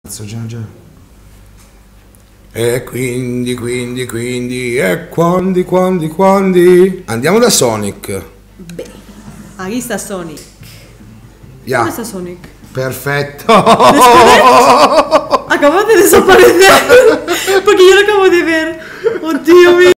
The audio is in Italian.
Già. E quindi, e quando? Andiamo da Sonic. Beh, aquí sta Sonic. Ya. ¿Dónde está Sonic? Perfetto. Acaba de desaparecer. Porque yo lo acabo de ver. Oh, Dios mío.